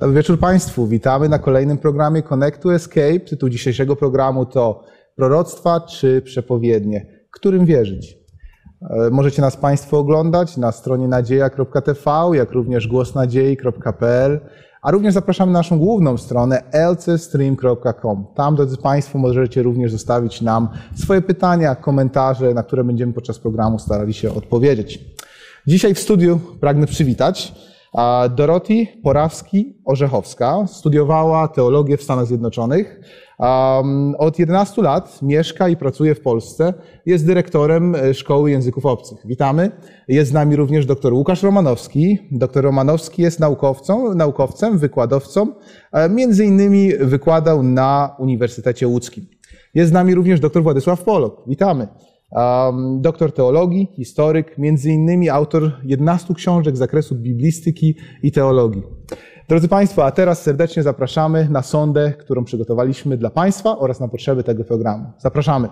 Dobry wieczór Państwu. Witamy na kolejnym programie Connect to Escape. Tytuł dzisiejszego programu to Proroctwa czy przepowiednie? Którym wierzyć? Możecie nas Państwo oglądać na stronie nadzieja.tv, jak również głosnadziei.pl, a również zapraszamy na naszą główną stronę lcstream.com. Tam, drodzy Państwo, możecie również zostawić nam swoje pytania, komentarze, na które będziemy podczas programu starali się odpowiedzieć. Dzisiaj w studiu pragnę przywitać Dorothy Porawski-Orzechowska. Studiowała teologię w Stanach Zjednoczonych. Od 11 lat mieszka i pracuje w Polsce. Jest dyrektorem Szkoły Języków Obcych. Witamy. Jest z nami również dr Łukasz Romanowski. Dr Romanowski jest naukowcem, wykładowcą. Między innymi wykładał na Uniwersytecie Łódzkim. Jest z nami również dr Władysław Polok. Witamy. Doktor teologii, historyk, między innymi autor 11 książek z zakresu biblistyki i teologii. Drodzy Państwo, a teraz serdecznie zapraszamy na sondę, którą przygotowaliśmy dla Państwa oraz na potrzeby tego programu. Zapraszamy.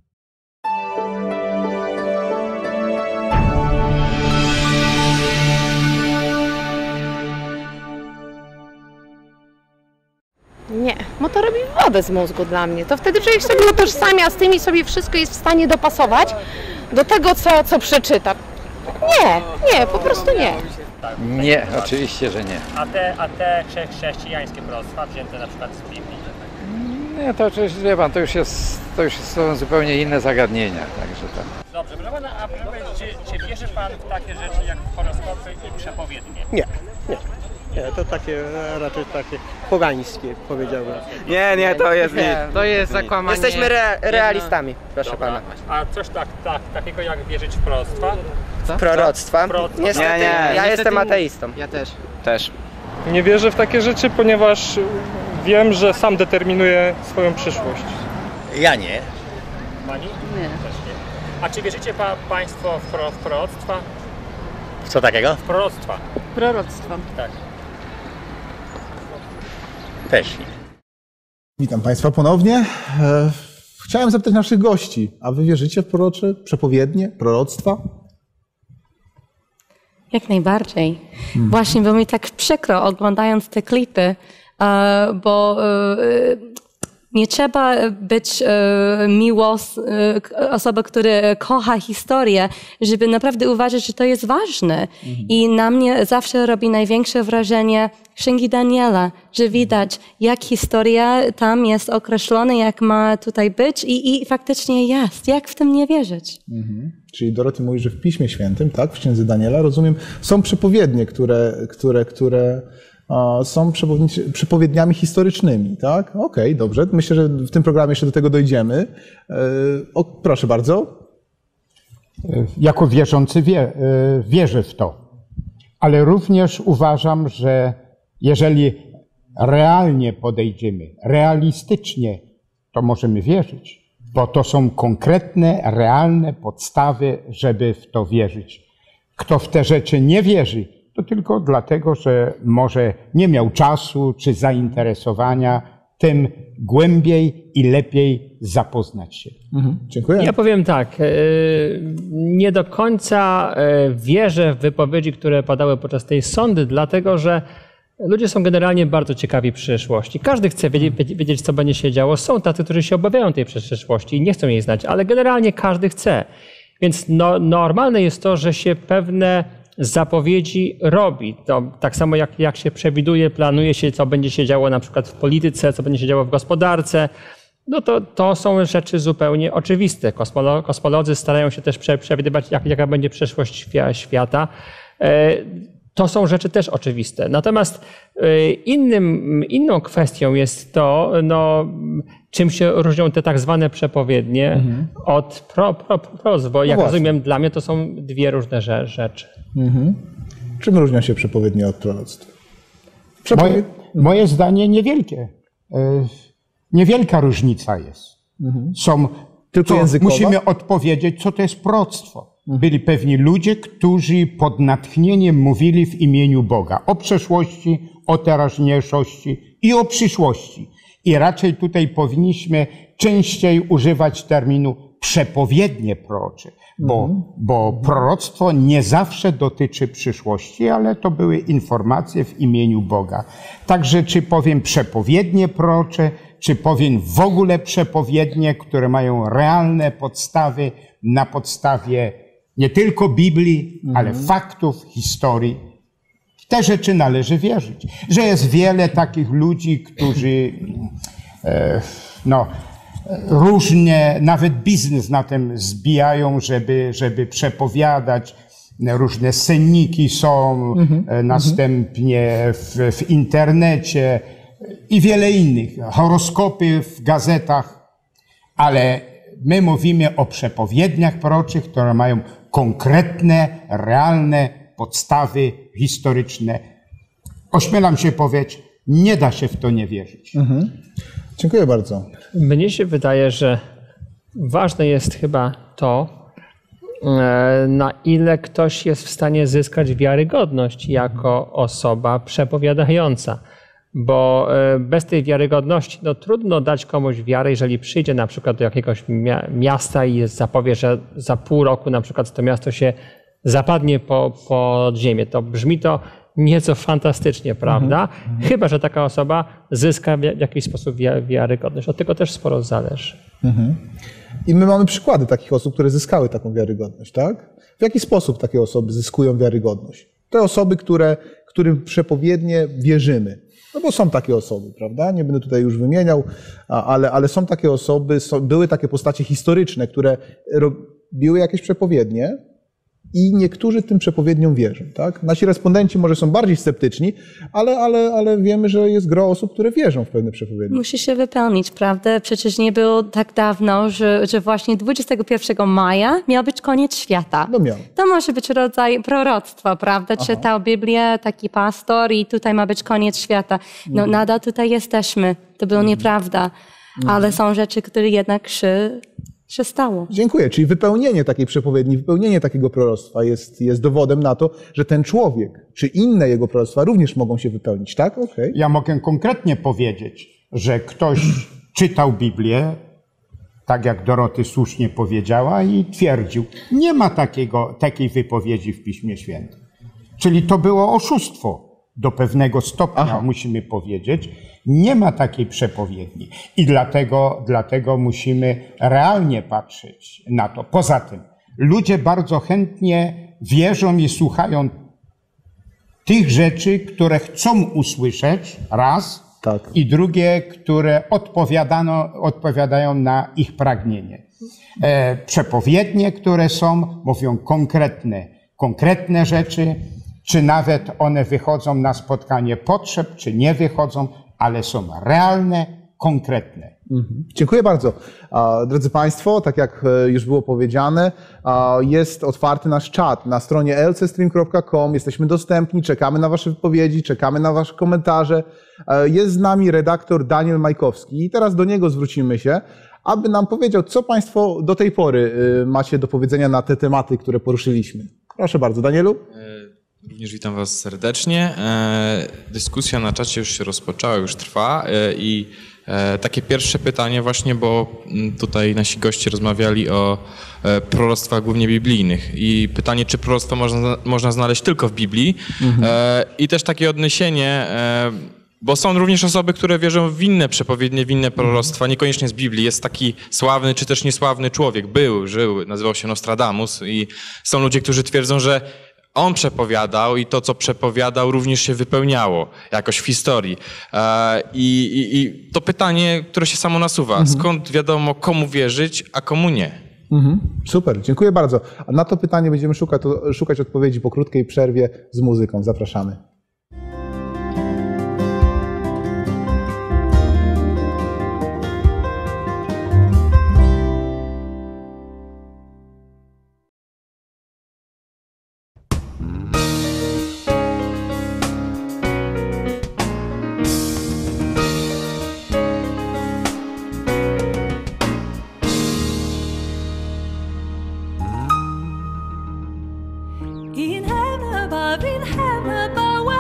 Nie, bo to robi wodę z mózgu dla mnie. To wtedy człowiek sobie utożsamia z tym i sobie wszystko jest w stanie dopasować do tego, co przeczyta. Nie, po prostu nie. Nie, oczywiście, że nie. A te chrześcijańskie proroctwa wzięte na przykład z Biblii? Nie, to oczywiście, wie pan, to już są zupełnie inne zagadnienia, także tak. Dobrze, proszę pana, a proszę powiedzieć, czy wierzy pan w takie rzeczy jak horoskopy i przepowiednie? Nie, to takie raczej takie pogańskie, powiedziałbym. Nie, to jest nie. To jest zakłamanie. Jesteśmy realistami, proszę Dobra. pana. A coś takiego jak wierzyć w proroctwa? Proroctwa? Proroctwa. Niestety, ja jestem ateistą. Ja też. Też. Nie wierzę w takie rzeczy, ponieważ wiem, że sam determinuję swoją przyszłość. Ja nie. Pani? Nie. Też nie. A czy wierzycie państwo w proroctwa? W co takiego? W proroctwa. Proroctwo. Tak. Też nie. Witam Państwa ponownie. Chciałem zapytać naszych gości, a Wy wierzycie w prorocze, przepowiednie, proroctwa? Jak najbardziej. Właśnie, bo mi tak przykro oglądając te klipy, bo nie trzeba być osobą, która kocha historię, żeby naprawdę uważać, że to jest ważne. I na mnie zawsze robi największe wrażenie Księgi Daniela, że widać, jak historia tam jest określona, jak ma tutaj być i faktycznie jest. Jak w tym nie wierzyć? Czyli Dorothy mówi, że w Piśmie Świętym, tak, w Księdze Daniela, rozumiem, są przepowiednie, które są przepowiedniami historycznymi, tak? Okej, dobrze. Myślę, że w tym programie jeszcze do tego dojdziemy. Proszę bardzo. Jako wierzący wierzę w to. Ale również uważam, że jeżeli realnie podejdziemy, realistycznie, to możemy wierzyć, bo to są konkretne, realne podstawy, żeby w to wierzyć. Kto w te rzeczy nie wierzy, to tylko dlatego, że może nie miał czasu czy zainteresowania tym głębiej i lepiej zapoznać się. Dziękuję. Ja powiem tak, nie do końca wierzę w wypowiedzi, które padały podczas tej sondy, dlatego że ludzie są generalnie bardzo ciekawi przyszłości. Każdy chce wiedzieć, co będzie się działo. Są tacy, którzy się obawiają tej przyszłości i nie chcą jej znać, ale generalnie każdy chce. Więc normalne jest to, że się pewne zapowiedzi robi. To tak samo jak się przewiduje, planuje się, co będzie się działo na przykład w polityce, co będzie się działo w gospodarce. No to są rzeczy zupełnie oczywiste. Kosmolodzy starają się też przewidywać, jaka będzie przyszłość świata. To są rzeczy też oczywiste. Natomiast inną kwestią jest to, czym się różnią te tak zwane przepowiednie od proroctw, bo jak rozumiem, dla mnie to są dwie różne rzeczy. Czym różnią się przepowiednie od proroctw? Moje zdanie niewielkie. Niewielka różnica jest. Tylko językowa? Musimy odpowiedzieć, co to jest proroctwo. Byli pewni ludzie, którzy pod natchnieniem mówili w imieniu Boga o przeszłości, o teraźniejszości i o przyszłości. I raczej tutaj powinniśmy częściej używać terminu przepowiednie prorocze, bo proroctwo nie zawsze dotyczy przyszłości, ale to były informacje w imieniu Boga. Także czy powiem przepowiednie prorocze, czy powiem w ogóle przepowiednie, które mają realne podstawy na podstawie nie tylko Biblii, ale faktów, historii. W te rzeczy należy wierzyć. Że jest wiele takich ludzi, którzy różnie, nawet biznes na tym zbijają, żeby przepowiadać. Różne senniki są, następnie w internecie i wiele innych. Horoskopy w gazetach, ale my mówimy o przepowiedniach proroczych, które mają konkretne, realne podstawy historyczne. Ośmielam się powiedzieć, nie da się w to nie wierzyć. Dziękuję bardzo. Mnie się wydaje, że ważne jest chyba to, na ile ktoś jest w stanie zyskać wiarygodność jako osoba przepowiadająca. Bo bez tej wiarygodności trudno dać komuś wiarę, jeżeli przyjdzie na przykład do jakiegoś miasta i zapowie, że za pół roku na przykład to miasto się zapadnie pod ziemię. To brzmi to nieco fantastycznie, prawda? Chyba że taka osoba zyska w jakiś sposób wiarygodność. Od tego też sporo zależy. I my mamy przykłady takich osób, które zyskały taką wiarygodność, tak? W jaki sposób takie osoby zyskują wiarygodność? Te osoby, którym przepowiednie wierzymy. No bo są takie osoby, prawda? Nie będę tutaj już wymieniał, ale są takie osoby, były takie postacie historyczne, które robiły jakieś przepowiednie i niektórzy tym przepowiedniom wierzą, tak? Nasi respondenci może są bardziej sceptyczni, ale wiemy, że jest gro osób, które wierzą w pewne przepowiednie. Musi się wypełnić, prawda? Przecież nie było tak dawno, że właśnie 21 maja miał być koniec świata. No miał. To może być rodzaj proroctwa, prawda? Czytał Biblię taki pastor i tutaj ma być koniec świata. No nadal tutaj jesteśmy. To było nieprawda. Ale są rzeczy, które jednak się stało. Dziękuję. Czyli wypełnienie takiej przepowiedni, wypełnienie takiego proroctwa jest dowodem na to, że ten człowiek, czy inne jego proroctwa również mogą się wypełnić, tak? Okay. Ja mogę konkretnie powiedzieć, że ktoś czytał Biblię, tak jak Doroty słusznie powiedziała, i twierdził, nie ma takiej wypowiedzi w Piśmie Świętym. Czyli to było oszustwo do pewnego stopnia, musimy powiedzieć. Nie ma takiej przepowiedni i dlatego musimy realnie patrzeć na to. Poza tym ludzie bardzo chętnie wierzą i słuchają tych rzeczy, które chcą usłyszeć, raz, i drugie, które odpowiadają na ich pragnienie. Przepowiednie, które mówią konkretne rzeczy, czy nawet one wychodzą na spotkanie potrzeb, czy nie wychodzą, ale są realne, konkretne. Dziękuję bardzo. Drodzy Państwo, tak jak już było powiedziane, jest otwarty nasz czat na stronie lcstream.com. Jesteśmy dostępni, czekamy na Wasze wypowiedzi, czekamy na Wasze komentarze. Jest z nami redaktor Daniel Majkowski i teraz do niego zwrócimy się, aby nam powiedział, co Państwo do tej pory macie do powiedzenia na te tematy, które poruszyliśmy. Proszę bardzo, Danielu. Również witam Was serdecznie. Dyskusja na czacie już się rozpoczęła, już trwa i takie pierwsze pytanie właśnie, bo tutaj nasi goście rozmawiali o proroctwach głównie biblijnych i pytanie, czy proroctwo można znaleźć tylko w Biblii i też takie odniesienie, bo są również osoby, które wierzą w inne przepowiednie, w inne proroctwa, niekoniecznie z Biblii. Jest taki sławny czy też niesławny człowiek, żył, nazywał się Nostradamus i są ludzie, którzy twierdzą, że on przepowiadał i to, co przepowiadał, również się wypełniało jakoś w historii. I to pytanie, które się samo nasuwa, skąd wiadomo, komu wierzyć, a komu nie? Super, dziękuję bardzo. A na to pytanie będziemy szukać odpowiedzi po krótkiej przerwie z muzyką. Zapraszamy. In heaven above,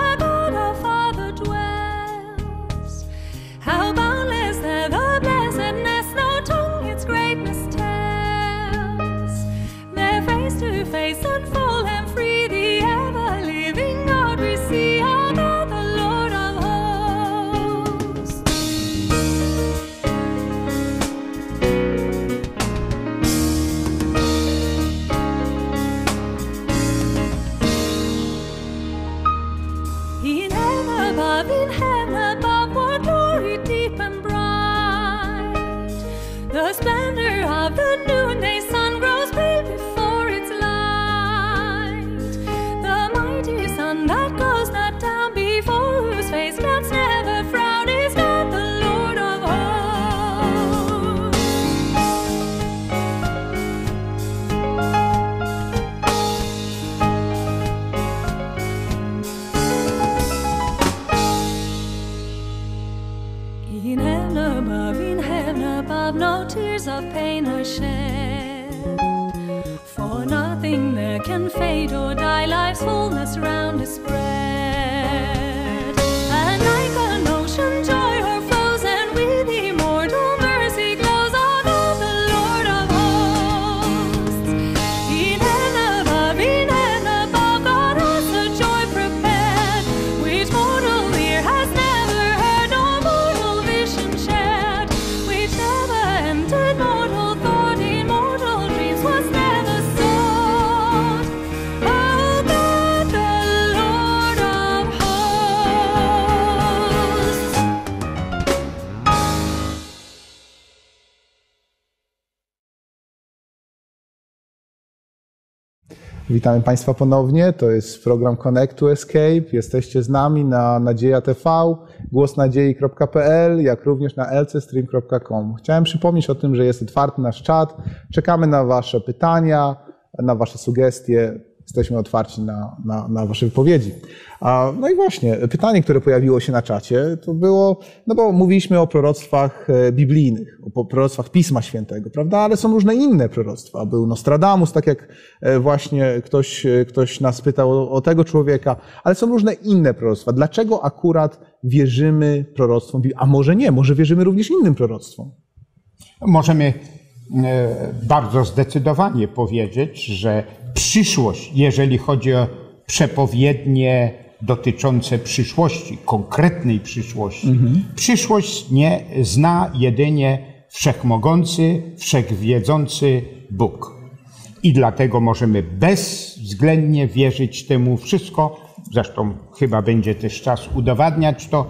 In heaven above, no tears of pain are shed. For nothing there can fade or die, life's fullness round is spread. And like an ocean joy o'erflows, and with immortal mercy glows on all the Lord of hosts. In heaven above, God has a joy prepared, which mortal ear has never heard, nor mortal vision shared, which never entered mortal thought, in mortal dreams was never sought. Oh God, the Lord of hosts. Witamy Państwa ponownie. To jest program Connect to Escape. Jesteście z nami na Nadzieja TV, głosnadziei.pl, jak również na lcstream.com. Chciałem przypomnieć o tym, że jest otwarty nasz czat. Czekamy na Wasze pytania, na Wasze sugestie. Jesteśmy otwarci na Wasze wypowiedzi. No i właśnie, pytanie, które pojawiło się na czacie, to było, no bo mówiliśmy o proroctwach biblijnych, o proroctwach Pisma Świętego, prawda? Ale są różne inne proroctwa. Był Nostradamus, tak jak właśnie ktoś nas pytał o tego człowieka, ale są różne inne proroctwa. Dlaczego akurat wierzymy proroctwom? A może nie, może wierzymy również innym proroctwom? Możemy bardzo zdecydowanie powiedzieć, że przyszłość, jeżeli chodzi o przepowiednie dotyczące przyszłości, konkretnej przyszłości, przyszłość nie zna jedynie wszechmogący, wszechwiedzący Bóg. I dlatego możemy bezwzględnie wierzyć temu wszystko, zresztą chyba będzie też czas udowadniać to,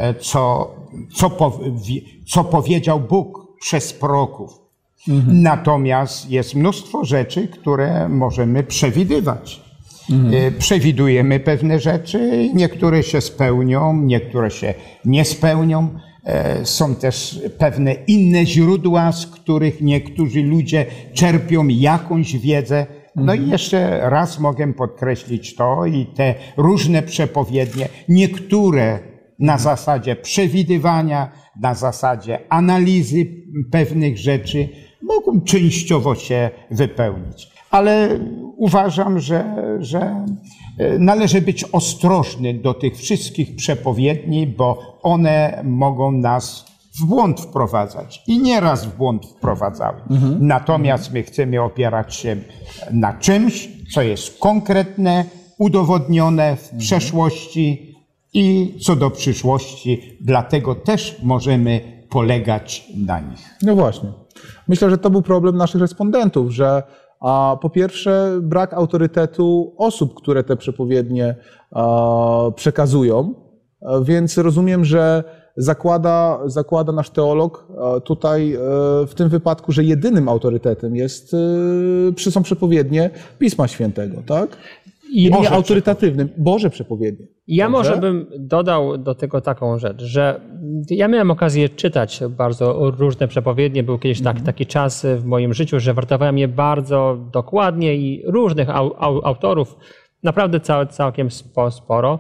co powiedział Bóg przez proroków. Natomiast jest mnóstwo rzeczy, które możemy przewidywać. Przewidujemy pewne rzeczy, niektóre się spełnią, niektóre się nie spełnią. Są też pewne inne źródła, z których niektórzy ludzie czerpią jakąś wiedzę. No i jeszcze raz mogę podkreślić to i te różne przepowiednie, niektóre na zasadzie przewidywania, na zasadzie analizy pewnych rzeczy mogą częściowo się wypełnić. Ale uważam, że należy być ostrożny do tych wszystkich przepowiedni, bo one mogą nas w błąd wprowadzać. I nieraz w błąd wprowadzały. Natomiast my chcemy opierać się na czymś, co jest konkretne, udowodnione w przeszłości i co do przyszłości. Dlatego też możemy polegać na nich. No właśnie. Myślę, że to był problem naszych respondentów, że po pierwsze brak autorytetu osób, które te przepowiednie przekazują, więc rozumiem, że zakłada nasz teolog tutaj w tym wypadku, że jedynym autorytetem są przepowiednie Pisma Świętego, tak? Jedynie autorytatywnym, Boże przepowiednie. Ja może bym dodał do tego taką rzecz, że ja miałem okazję czytać bardzo różne przepowiednie. Był kiedyś taki czas w moim życiu, że wertowałem je bardzo dokładnie i różnych autorów, naprawdę całkiem sporo.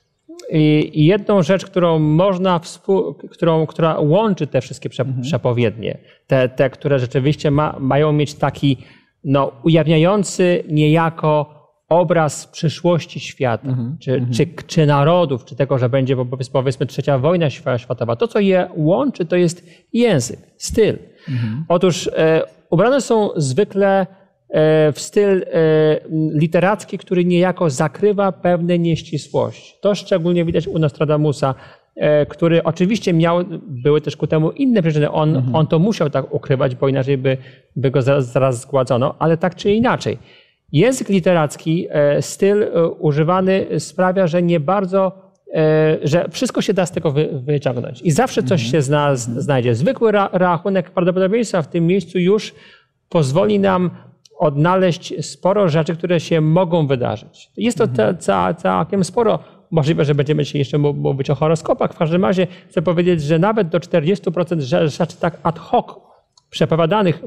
I jedną rzecz, którą można, która łączy te wszystkie przepowiednie, te, które rzeczywiście mają mieć taki ujawniający niejako obraz przyszłości świata, czy narodów, czy tego, że będzie powiedzmy trzecia wojna światowa. To, co je łączy, to jest język, styl. Otóż ubrane są zwykle w styl literacki, który niejako zakrywa pewne nieścisłości. To szczególnie widać u Nostradamusa, który oczywiście były też ku temu inne przyczyny. On to musiał tak ukrywać, bo inaczej by go zaraz zgładzono, ale tak czy inaczej. Język literacki, styl używany sprawia, że nie bardzo, że wszystko się da z tego wyciągnąć. I zawsze coś się znajdzie. Zwykły rachunek prawdopodobieństwa w tym miejscu już pozwoli nam odnaleźć sporo rzeczy, które się mogą wydarzyć. Jest to całkiem sporo. Możliwe, że będziemy się jeszcze mówić o horoskopach. W każdym razie chcę powiedzieć, że nawet do 40% rzeczy tak ad hoc przepowiadanych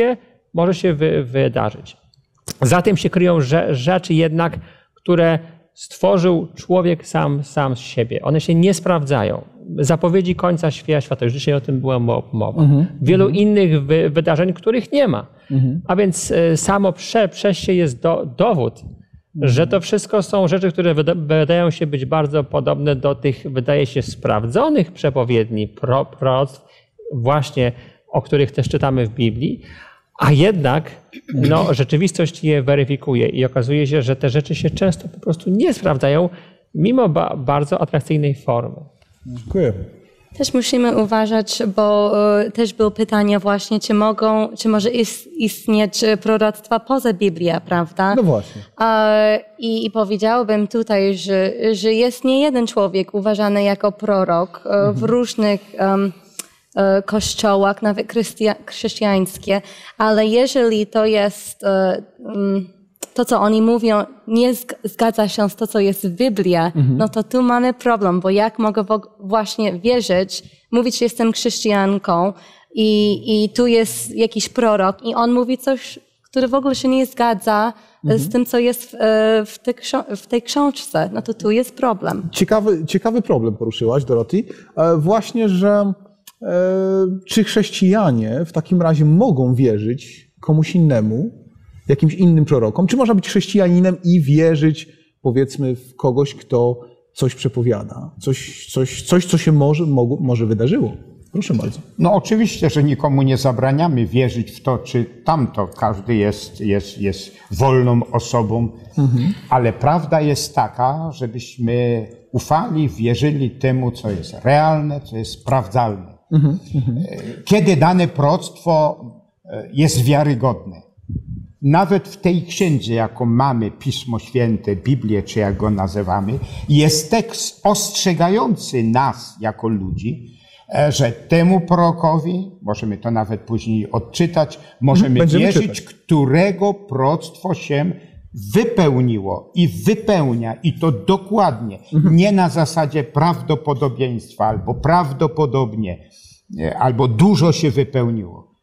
może się wydarzyć. Za tym się kryją rzeczy jednak, które stworzył człowiek sam z siebie. One się nie sprawdzają. Zapowiedzi końca świata, już dzisiaj o tym była mowa. Wielu innych wydarzeń, których nie ma. A więc samo przejście jest dowód, że to wszystko są rzeczy, które wydają się być bardzo podobne do tych, wydaje się, sprawdzonych przepowiedni, proroctw, właśnie o których też czytamy w Biblii, a jednak rzeczywistość je weryfikuje i okazuje się, że te rzeczy się często po prostu nie sprawdzają, mimo bardzo atrakcyjnej formy. Dziękuję. Też musimy uważać, bo też było pytanie właśnie, czy może istnieć proroctwa poza Biblią, prawda? No właśnie. I powiedziałabym tutaj, że jest nie jeden człowiek uważany jako prorok w różnych kościołach, nawet chrześcijańskie, ale jeżeli to jest to, co oni mówią, nie zgadza się z to, co jest w Biblii, no to tu mamy problem, bo jak mogę właśnie wierzyć, mówić, że jestem chrześcijanką i tu jest jakiś prorok i on mówi coś, które w ogóle się nie zgadza z tym, co jest w tej książce, no to tu jest problem. Ciekawy problem poruszyłaś, Dorothy. Właśnie, że czy chrześcijanie w takim razie mogą wierzyć komuś innemu, jakimś innym prorokom? Czy można być chrześcijaninem i wierzyć, powiedzmy, w kogoś, kto coś przepowiada? Coś co się może wydarzyło? Proszę bardzo. No oczywiście, że nikomu nie zabraniamy wierzyć w to czy tamto. Każdy jest wolną osobą, ale prawda jest taka, żebyśmy ufali, wierzyli temu, co jest realne, co jest sprawdzalne. Kiedy dane proroctwo jest wiarygodne. Nawet w tej księdze, jaką mamy, Pismo Święte, Biblię, czy jak go nazywamy, jest tekst ostrzegający nas jako ludzi, że temu prorokowi, możemy to nawet później odczytać, możemy wierzyć, którego proroctwo się wypełniło i wypełnia, i to dokładnie, nie na zasadzie prawdopodobieństwa, albo prawdopodobnie, albo dużo się wypełniło.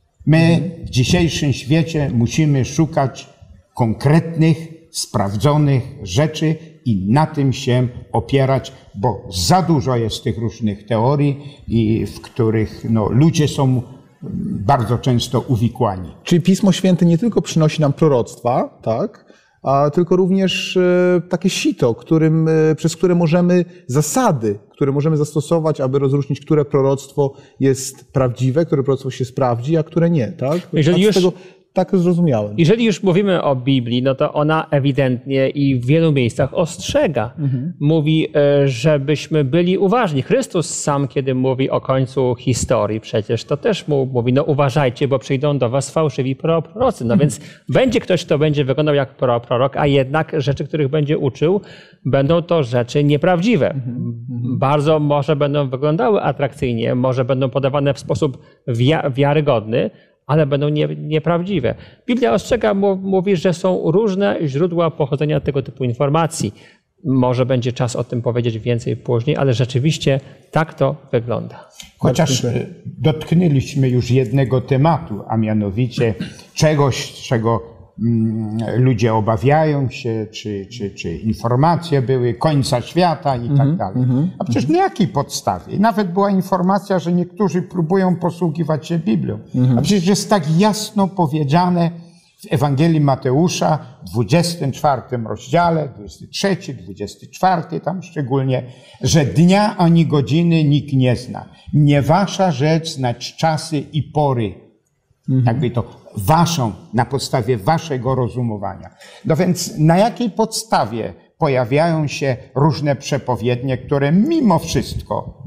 My w dzisiejszym świecie musimy szukać konkretnych, sprawdzonych rzeczy i na tym się opierać, bo za dużo jest tych różnych teorii, w których ludzie są bardzo często uwikłani. Czyli Pismo Święte nie tylko przynosi nam proroctwa, tak, tylko również takie sito, przez które możemy zasady, które możemy zastosować, aby rozróżnić, które proroctwo jest prawdziwe, które proroctwo się sprawdzi, a które nie, tak? Tak zrozumiałem. Jeżeli już mówimy o Biblii, no to ona ewidentnie i w wielu miejscach ostrzega. Mówi, żebyśmy byli uważni. Chrystus sam, kiedy mówi o końcu historii, przecież to też mówi, uważajcie, bo przyjdą do was fałszywi prorocy. No więc będzie ktoś, kto będzie wyglądał jak prorok, a jednak rzeczy, których będzie uczył, będą to rzeczy nieprawdziwe. Bardzo może będą wyglądały atrakcyjnie, może będą podawane w sposób wiarygodny, ale będą nieprawdziwe. Biblia ostrzega, mówi, że są różne źródła pochodzenia tego typu informacji. Może będzie czas o tym powiedzieć więcej później, ale rzeczywiście tak to wygląda. Chociaż dotknęliśmy już jednego tematu, a mianowicie czegoś, czego ludzie obawiają się, czy informacje były końca świata i tak dalej. A przecież na jakiej podstawie? Nawet była informacja, że niektórzy próbują posługiwać się Biblią. A przecież jest tak jasno powiedziane w Ewangelii Mateusza, 24 rozdziale, 23, 24 tam szczególnie, że dnia ani godziny nikt nie zna. Nie wasza rzecz znać czasy i pory. Jakby to waszą, na podstawie waszego rozumowania. No więc na jakiej podstawie pojawiają się różne przepowiednie, które mimo wszystko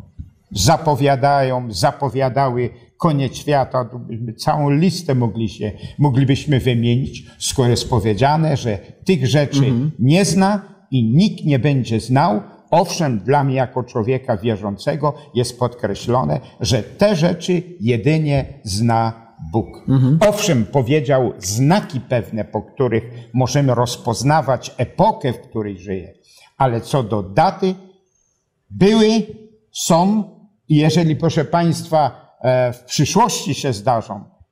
zapowiadały koniec świata, całą listę moglibyśmy wymienić, skoro jest powiedziane, że tych rzeczy nie zna i nikt nie będzie znał. Owszem, dla mnie jako człowieka wierzącego jest podkreślone, że te rzeczy jedynie zna Bóg. Owszem, powiedział znaki pewne, po których możemy rozpoznawać epokę, w której żyje, ale co do daty, były, są i jeżeli, proszę Państwa, w przyszłości się zdarzą,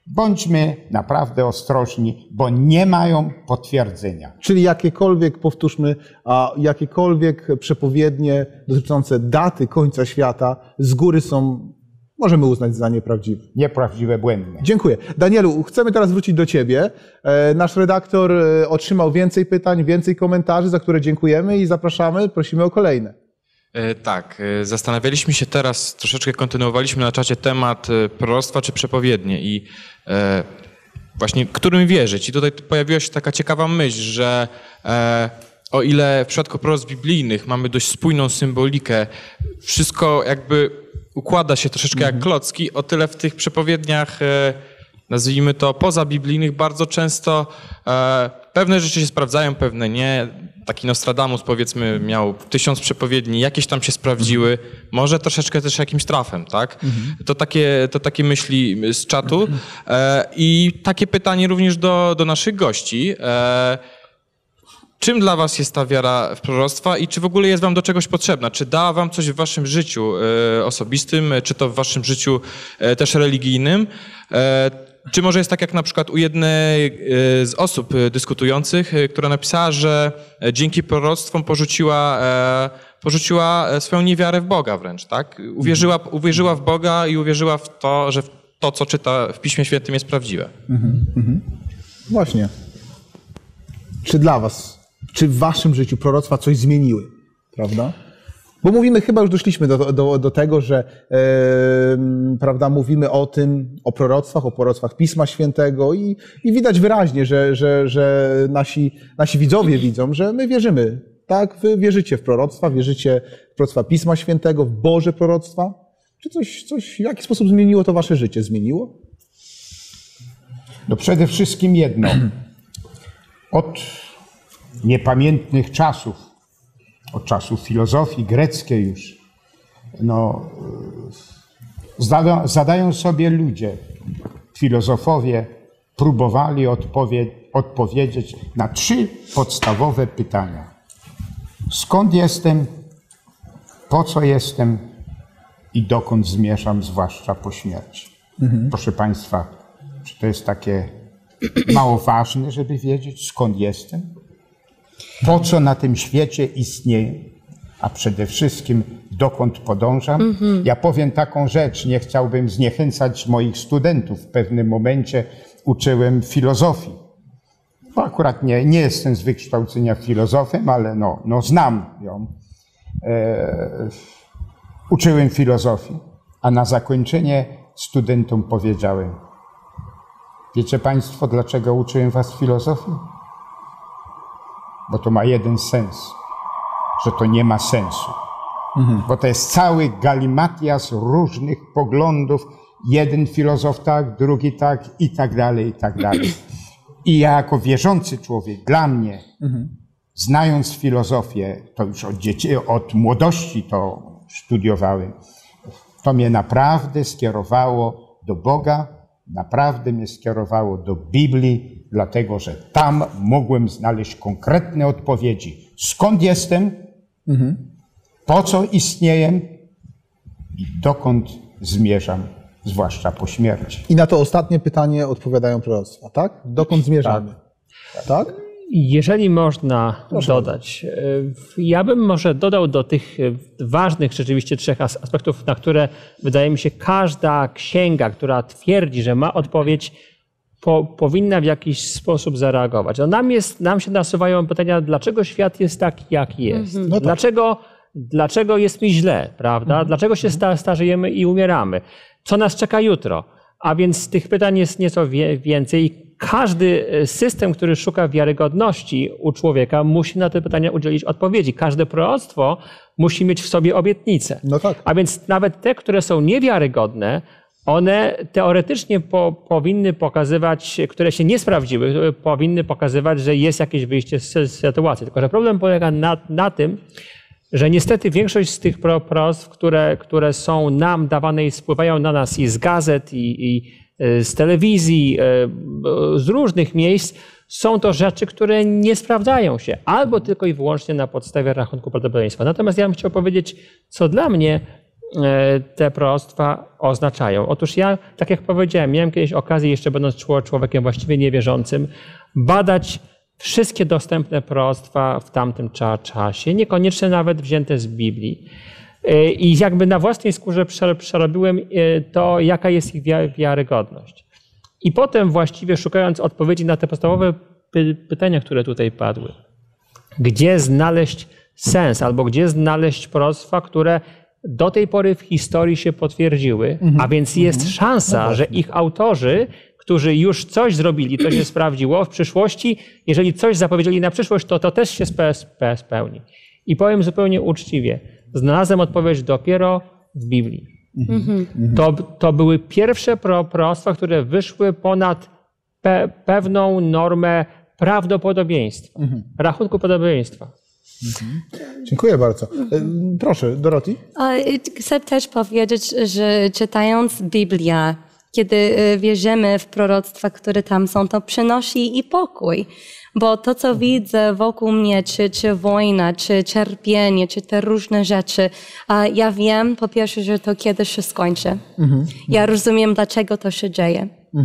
Bądźmy naprawdę ostrożni, bo nie mają potwierdzenia. Czyli jakiekolwiek, powtórzmy, jakiekolwiek przepowiednie dotyczące daty końca świata z góry możemy uznać za nieprawdziwe. Nieprawdziwe, błędne. Dziękuję. Danielu, chcemy teraz wrócić do ciebie. Nasz redaktor otrzymał więcej pytań, więcej komentarzy, za które dziękujemy i zapraszamy, prosimy o kolejne. Tak, zastanawialiśmy się teraz, troszeczkę kontynuowaliśmy na czacie temat proroctwa czy przepowiednie i właśnie którym wierzyć. I tutaj pojawiła się taka ciekawa myśl, że o ile w przypadku proroctw biblijnych mamy dość spójną symbolikę, wszystko jakby układa się troszeczkę jak klocki, o tyle w tych przepowiedniach, nazwijmy to pozabiblijnych, bardzo często pewne rzeczy się sprawdzają, pewne nie. Taki Nostradamus, powiedzmy, miał 1000 przepowiedni, jakieś tam się sprawdziły, może troszeczkę też jakimś trafem, tak? To takie myśli z czatu. I takie pytanie również do naszych gości. Czym dla was jest ta wiara w proroctwa i czy w ogóle jest wam do czegoś potrzebna? Czy dała wam coś w waszym życiu osobistym, czy to w waszym życiu też religijnym? Czy może jest tak jak na przykład u jednej z osób dyskutujących, która napisała, że dzięki proroctwom porzuciła swoją niewiarę w Boga wręcz, tak? Uwierzyła w Boga i uwierzyła w to, że to, co czyta w Piśmie Świętym, jest prawdziwe. Właśnie. Czy dla was, czy w waszym życiu proroctwa coś zmieniły, prawda? Bo mówimy, chyba już doszliśmy do tego, że prawda, mówimy o tym, o proroctwach Pisma Świętego i widać wyraźnie, że nasi widzowie widzą, że my wierzymy. Tak? Wy wierzycie w proroctwa, wierzycie w proroctwa Pisma Świętego, w Boże proroctwa. Czy coś w jaki sposób zmieniło to wasze życie? Zmieniło? No przede wszystkim jedno. Od niepamiętnych czasów, od czasów filozofii greckiej już, zadają sobie ludzie, filozofowie, próbowali odpowiedzieć na 3 podstawowe pytania. Skąd jestem, po co jestem i dokąd zmierzam, zwłaszcza po śmierci? Proszę Państwa, czy to jest takie mało ważne, żeby wiedzieć, skąd jestem? Po co na tym świecie istnieję? A przede wszystkim, dokąd podążam? Ja powiem taką rzecz, nie chciałbym zniechęcać moich studentów. W pewnym momencie uczyłem filozofii. Bo akurat nie jestem z wykształcenia filozofem, ale znam ją. Uczyłem filozofii, a na zakończenie studentom powiedziałem: wiecie Państwo, dlaczego uczyłem was filozofii? Bo to ma jeden sens, że to nie ma sensu. Bo to jest cały galimatias różnych poglądów. Jeden filozof tak, drugi tak i tak dalej, i tak dalej. I ja jako wierzący człowiek, dla mnie, znając filozofię, to już od młodości to studiowałem, to mnie naprawdę skierowało do Boga, naprawdę mnie skierowało do Biblii, dlatego że tam mogłem znaleźć konkretne odpowiedzi. Skąd jestem, po co istnieję i dokąd zmierzam, zwłaszcza po śmierci. I na to ostatnie pytanie odpowiadają proroctwa, tak? Dokąd zmierzamy? Tak? Jeżeli można dodać, ja bym może dodał do tych ważnych rzeczywiście 3 aspektów, na które wydaje mi się każda księga, która twierdzi, że ma odpowiedź, powinna w jakiś sposób zareagować. Nam się nasuwają pytania, dlaczego świat jest taki, jaki jest? Dlaczego jest mi źle, prawda? Dlaczego się starzejemy i umieramy? Co nas czeka jutro? A więc tych pytań jest nieco więcej. Każdy system, który szuka wiarygodności u człowieka, musi na te pytania udzielić odpowiedzi. Każde proroctwo musi mieć w sobie obietnicę. A więc nawet te, które są niewiarygodne, one teoretycznie powinny pokazywać, które się nie sprawdziły, powinny pokazywać, że jest jakieś wyjście z sytuacji. Tylko że problem polega na tym, że niestety większość z tych proroctw, które są nam dawane i spływają na nas i z gazet, i z telewizji, z różnych miejsc, są to rzeczy, które nie sprawdzają się, albo tylko i wyłącznie na podstawie rachunku prawdopodobieństwa. Natomiast ja bym chciał powiedzieć, co dla mnie te proroctwa oznaczają. Otóż ja, tak jak powiedziałem, miałem kiedyś okazję, jeszcze będąc człowiekiem właściwie niewierzącym, badać wszystkie dostępne proroctwa w tamtym czasie, niekoniecznie nawet wzięte z Biblii. I jakby na własnej skórze przerobiłem to, jaka jest ich wiarygodność. I potem właściwie szukając odpowiedzi na te podstawowe pytania, które tutaj padły, gdzie znaleźć sens albo gdzie znaleźć proroctwa, które do tej pory w historii się potwierdziły, a więc jest szansa, że ich autorzy, którzy już coś zrobili, to się sprawdziło w przyszłości, jeżeli coś zapowiedzieli na przyszłość, to też się spełni. I powiem zupełnie uczciwie, znalazłem odpowiedź dopiero w Biblii. To były pierwsze proroctwa, które wyszły ponad pewną normę prawdopodobieństwa, rachunku prawdopodobieństwa. Dziękuję bardzo. Proszę, Dorothy. Chcę też powiedzieć, że czytając Biblię, kiedy wierzymy w proroctwa, które tam są, to przynosi i pokój. Bo to, co widzę wokół mnie, czy wojna, czy cierpienie, czy te różne rzeczy, ja wiem po pierwsze, że to kiedyś się skończy. Ja rozumiem, dlaczego to się dzieje.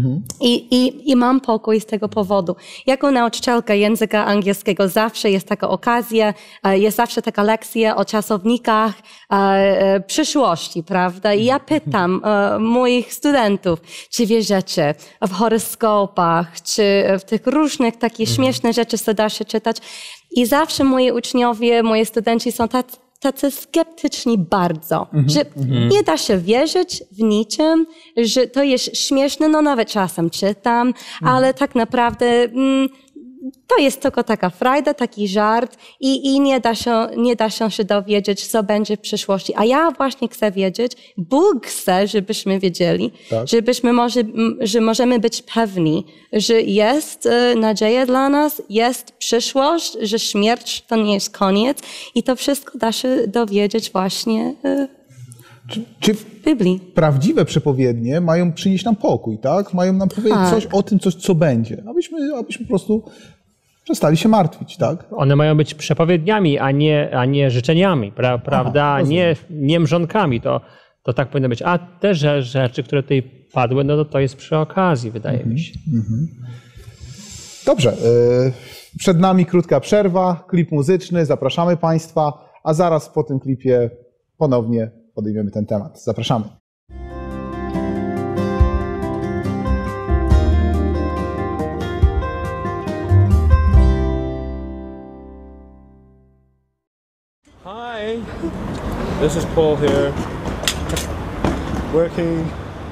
I mam pokój z tego powodu. Jako nauczycielka języka angielskiego zawsze jest taka okazja, jest zawsze taka lekcja o czasownikach przyszłości, prawda? I ja pytam moich studentów, czy wierzycie w horoskopach, czy w tych różnych takich śmiesznych rzeczy, co da się czytać. I zawsze moi uczniowie, moi studenci są tacy sceptyczni bardzo, że nie da się wierzyć w niczym, że to jest śmieszne, no nawet czasem czytam, ale tak naprawdę to jest tylko taka frajda, taki żart i nie da się dowiedzieć, co będzie w przyszłości. A ja właśnie chcę wiedzieć, Bóg chce, żebyśmy wiedzieli, że możemy być pewni, że jest nadzieja dla nas, jest przyszłość, że śmierć to nie jest koniec i to wszystko da się dowiedzieć właśnie Czy w Biblii. Prawdziwe przepowiednie mają przynieść nam pokój, tak? Mają nam powiedzieć coś o tym, co będzie, abyśmy po prostu przestali się martwić, tak? One mają być przepowiedniami, a nie życzeniami, prawda? Nie mrzonkami. To tak powinno być. A te rzeczy, które tutaj padły, no to jest przy okazji, wydaje mi się. Dobrze. Przed nami krótka przerwa, klip muzyczny, zapraszamy Państwa, a zaraz po tym klipie ponownie podejmiemy ten temat. Zapraszamy. Hi, this is Paul here, working.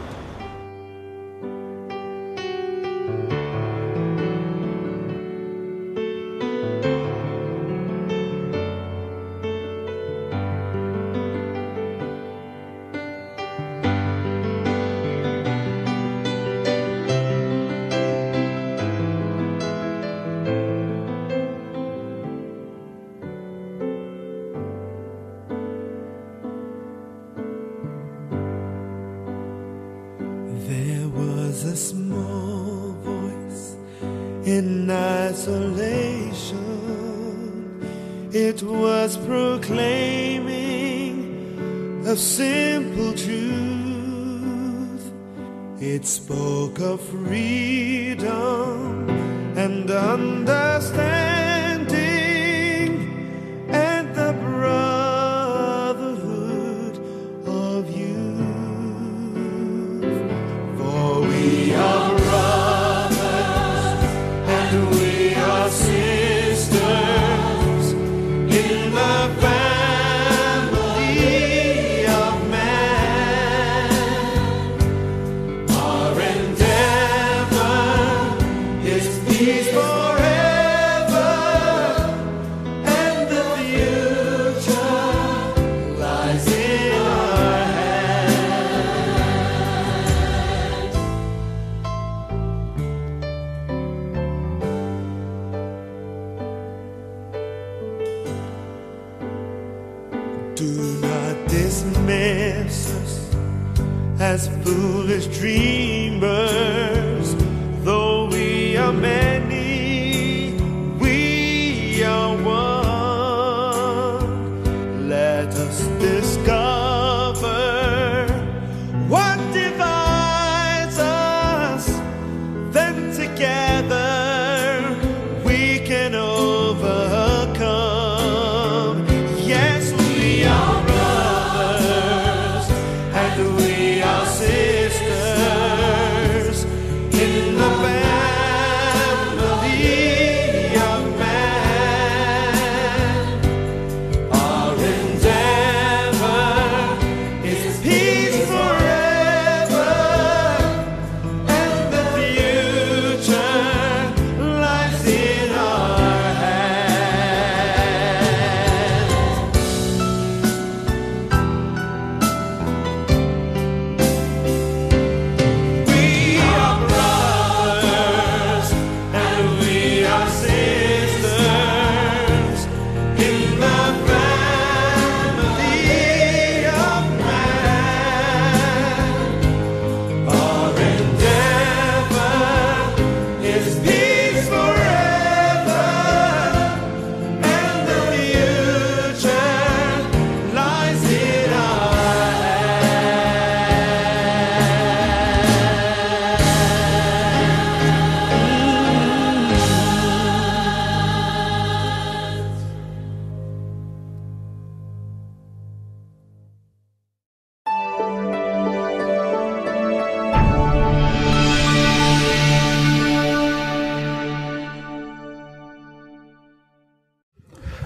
There was a small voice in isolation. It was proclaiming a simple truth. It spoke of freedom and understanding and the brotherhood of youth. For we are brothers and we are sisters in the family of man. Our endeavor is peace forever, and the future lies in our hands. Do not dismiss us as foolish dreamers. Though we are many, we are one. Let us discover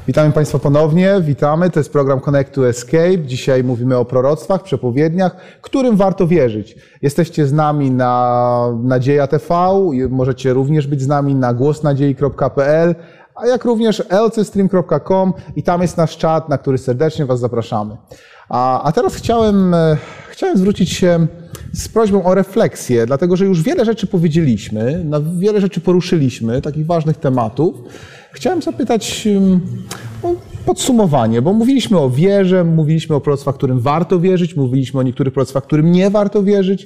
Witamy Państwa ponownie, witamy. To jest program Connect to Escape. Dzisiaj mówimy o proroctwach, przepowiedniach, którym warto wierzyć. Jesteście z nami na Nadzieja TV, możecie również być z nami na głosnadziei.pl, a jak również lcstream.com i tam jest nasz czat, na który serdecznie Was zapraszamy. A teraz chciałem zwrócić się z prośbą o refleksję, dlatego że już wiele rzeczy powiedzieliśmy, wiele rzeczy poruszyliśmy, takich ważnych tematów. Chciałem zapytać o podsumowanie, bo mówiliśmy o wierze, mówiliśmy o proroctwach, którym warto wierzyć, mówiliśmy o niektórych proroctwach, którym nie warto wierzyć.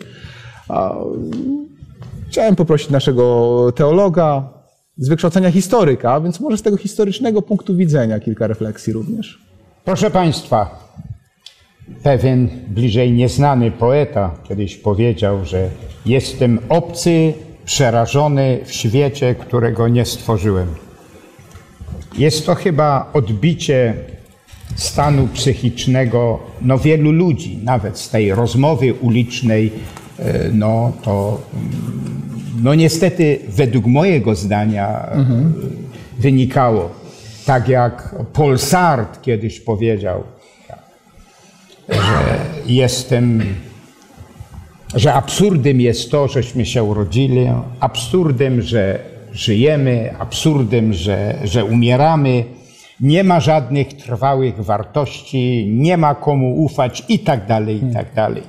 Chciałem poprosić naszego teologa z wykształcenia historyka, więc może z tego historycznego punktu widzenia kilka refleksji również. Proszę Państwa, pewien bliżej nieznany poeta kiedyś powiedział, że jestem obcy, przerażony w świecie, którego nie stworzyłem. Jest to chyba odbicie stanu psychicznego wielu ludzi, nawet z tej rozmowy ulicznej, niestety według mojego zdania wynikało. Tak jak Paul Sartre kiedyś powiedział, że absurdem jest to, żeśmy się urodzili, absurdem, że żyjemy, absurdem, że umieramy, nie ma żadnych trwałych wartości, nie ma komu ufać i tak dalej, i tak dalej.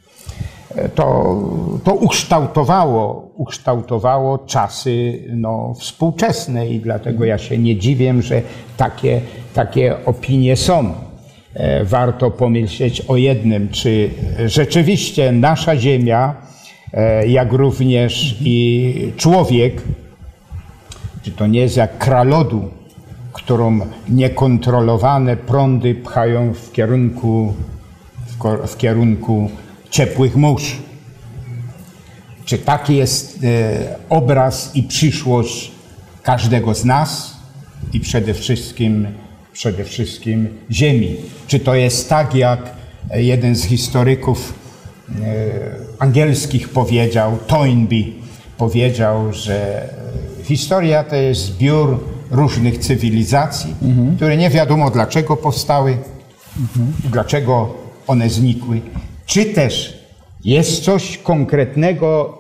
To ukształtowało czasy współczesne i dlatego ja się nie dziwię, że takie opinie są. Warto pomyśleć o jednym, czy rzeczywiście nasza Ziemia, jak również i człowiek, czy to nie jest jak kralodu, którą niekontrolowane prądy pchają w kierunku ciepłych mórz. Czy taki jest obraz i przyszłość każdego z nas i przede wszystkim Ziemi? Czy to jest tak, jak jeden z historyków angielskich powiedział, Toynbee powiedział, że historia to jest zbiór różnych cywilizacji, które nie wiadomo dlaczego powstały, dlaczego one znikły. Czy też jest coś konkretnego,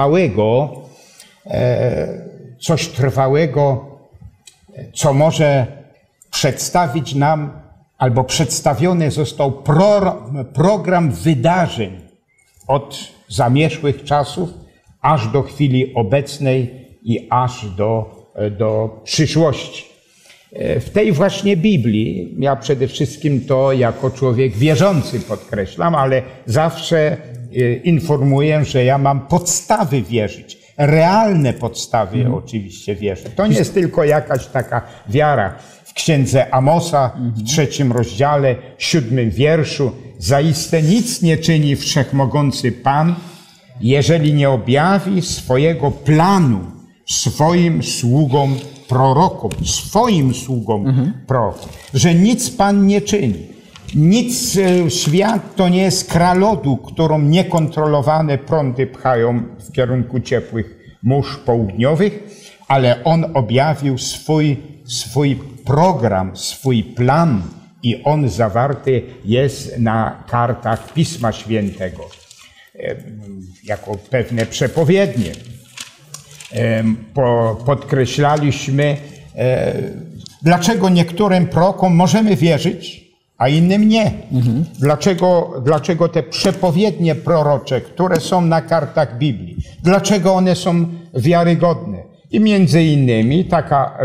trwałego, co może przedstawić nam, albo przedstawiony został program wydarzeń od zamierzchłych czasów aż do chwili obecnej i aż do przyszłości. W tej właśnie Biblii, ja przede wszystkim to jako człowiek wierzący podkreślam, ale zawsze informuję, że ja mam podstawy wierzyć, realne podstawy oczywiście wierzyć. To nie jest tylko jakaś taka wiara. W księdze Amosa w 3 rozdziale, 7 wierszu, zaiste nic nie czyni wszechmogący Pan, jeżeli nie objawi swojego planu swoim sługom prorokom, że nic Pan nie czyni. Nic, świat to nie jest kralodu, którą niekontrolowane prądy pchają w kierunku ciepłych mórz południowych, ale On objawił swój program, swój plan i on zawarty jest na kartach Pisma Świętego jako pewne przepowiednie. Podkreślaliśmy, dlaczego niektórym prorokom możemy wierzyć, a innym nie. Dlaczego te przepowiednie prorocze, które są na kartach Biblii, dlaczego one są wiarygodne? I między innymi taka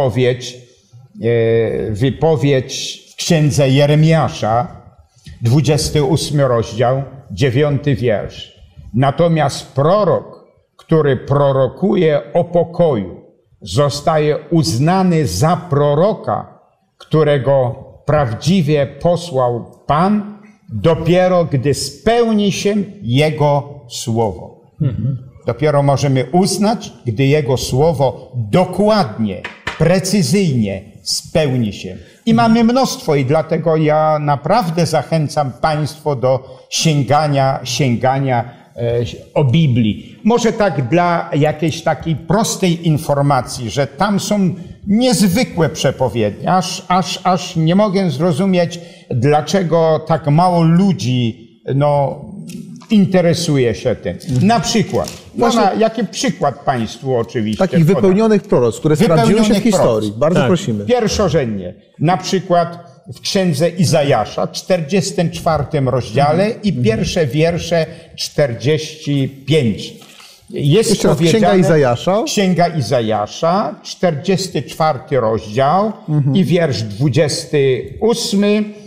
wypowiedź w księdze Jeremiasza, 28 rozdział, 9 wiersz. Natomiast prorok, który prorokuje o pokoju, zostaje uznany za proroka, którego prawdziwie posłał Pan, dopiero gdy spełni się Jego słowo. Dopiero możemy uznać, gdy Jego słowo dokładnie, precyzyjnie spełni się. I mamy mnóstwo i dlatego ja naprawdę zachęcam Państwo do sięgania o Biblii. Może tak dla jakiejś takiej prostej informacji, że tam są niezwykłe przepowiednie, aż nie mogę zrozumieć, dlaczego tak mało ludzi interesuje się tym. Na przykład, jaki przykład Państwu oczywiście takich wypełnionych proroctw, które sprawdziły się w historii. Bardzo prosimy. Pierwszorzędnie, na przykład w Księdze Izajasza, 44 rozdziale i pierwsze wiersze 45. Jest Księga Izajasza. Księga Izajasza, 44 rozdział i wiersz 28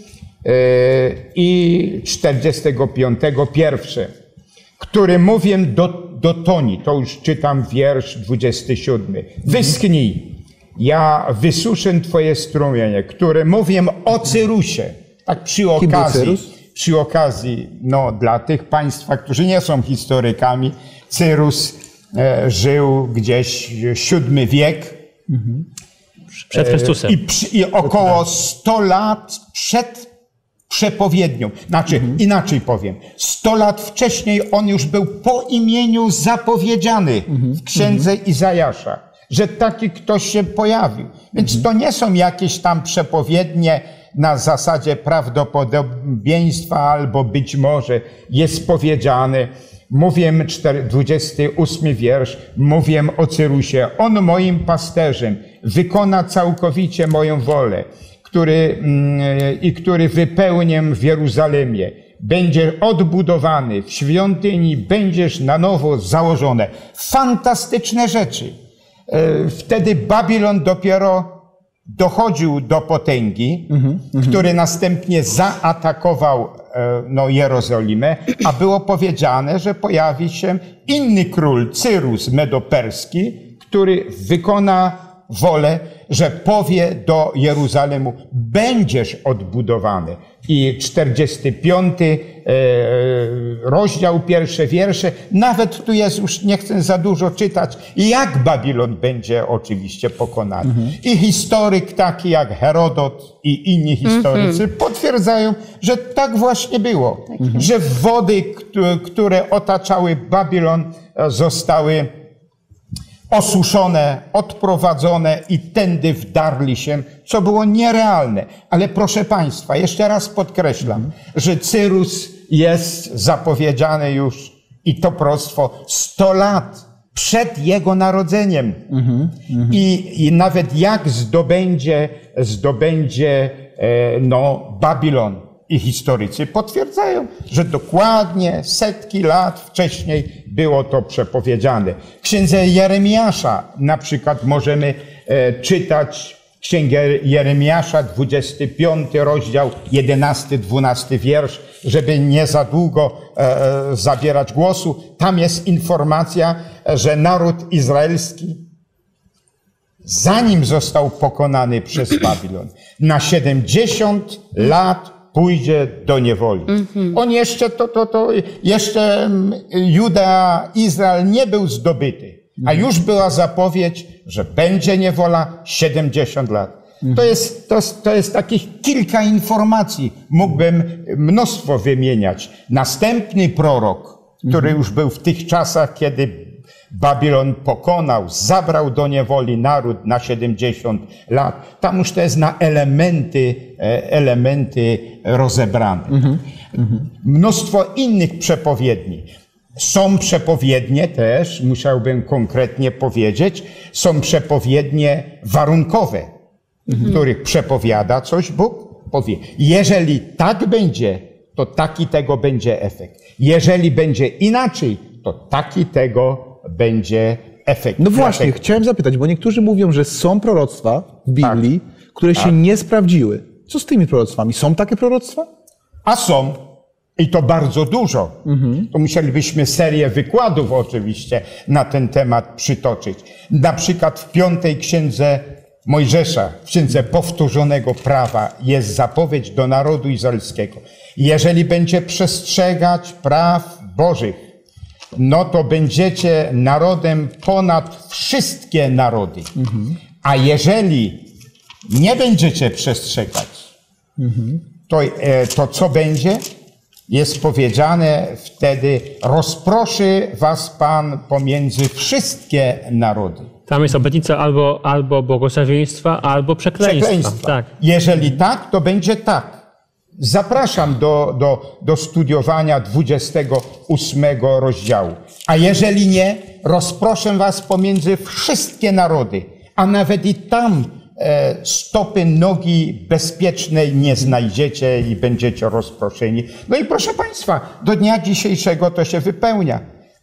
i 45 pierwszy, który mówię do Toni, to już czytam wiersz 27. Wyschnij, ja wysuszę twoje strumienie, które mówię o Cyrusie. Tak przy okazji, dla tych Państwa, którzy nie są historykami, Cyrus żył gdzieś VII wiek. Przed Chrystusem. I około 100 lat przed przepowiednią. Znaczy, inaczej powiem. 100 lat wcześniej on już był po imieniu zapowiedziany w Księdze Izajasza, że taki ktoś się pojawił. Więc to nie są jakieś tam przepowiednie na zasadzie prawdopodobieństwa albo być może jest powiedziane. Mówię, 28 wiersz, mówię o Cyrusie. On moim pasterzem wykona całkowicie moją wolę, który wypełnię w Jeruzalemie. Będzie odbudowany, w świątyni będziesz na nowo założone. Fantastyczne rzeczy. Wtedy Babilon dopiero dochodził do potęgi, który następnie zaatakował Jerozolimę, a było powiedziane, że pojawi się inny król, Cyrus Medo-Perski, który wykona wolę, że powie do Jeruzalemu, będziesz odbudowany. I 45 rozdział, pierwsze wiersze, nawet tu jest, już nie chcę za dużo czytać, jak Babilon będzie oczywiście pokonany. I historyk taki jak Herodot i inni historycy potwierdzają, że tak właśnie było. Że wody, które otaczały Babilon, zostały osuszone, odprowadzone i tędy wdarli się, co było nierealne. Ale proszę Państwa, jeszcze raz podkreślam, że Cyrus jest zapowiedziany już i to proroctwo 100 lat przed jego narodzeniem. I nawet jak zdobędzie Babilon. I historycy potwierdzają, że dokładnie setki lat wcześniej było to przepowiedziane. W Księdze Jeremiasza na przykład możemy czytać Księgę Jeremiasza, 25 rozdział, 11-12 wiersz, żeby nie za długo zabierać głosu. Tam jest informacja, że naród izraelski, zanim został pokonany przez Babilon, na 70 lat pójdzie do niewoli. On jeszcze, jeszcze Juda, Izrael nie był zdobyty, a już była zapowiedź, że będzie niewola 70 lat. To jest takich kilka informacji. Mógłbym mnóstwo wymieniać. Następny prorok, który już był w tych czasach, kiedy Babilon pokonał, zabrał do niewoli naród na 70 lat. Tam już to jest na elementy rozebrane. Mnóstwo innych przepowiedni. Są przepowiednie też, musiałbym konkretnie powiedzieć, są przepowiednie warunkowe, w których przepowiada coś Bóg, powie, jeżeli tak będzie, to taki tego będzie efekt. Jeżeli będzie inaczej, to taki tego będzie efekt. No właśnie, chciałem zapytać, bo niektórzy mówią, że są proroctwa w Biblii, które się nie sprawdziły. Co z tymi proroctwami? Są takie proroctwa? A są. I to bardzo dużo. To musielibyśmy serię wykładów oczywiście na ten temat przytoczyć. Na przykład w 5 księdze Mojżesza, w księdze powtórzonego prawa, jest zapowiedź do narodu izraelskiego. Jeżeli będzie przestrzegać praw Bożych, no to będziecie narodem ponad wszystkie narody. A jeżeli nie będziecie przestrzegać, to co będzie? jest powiedziane wtedy, rozproszy was Pan pomiędzy wszystkie narody. Tam jest obietnica albo błogosławieństwa, albo przekleństwa. Tak. Jeżeli tak, to będzie tak. Zapraszam do studiowania 28 rozdziału. A jeżeli nie, rozproszę was pomiędzy wszystkie narody, a nawet i tam stopy nogi bezpiecznej nie znajdziecie i będziecie rozproszeni. No i proszę Państwa, do dnia dzisiejszego to się wypełnia.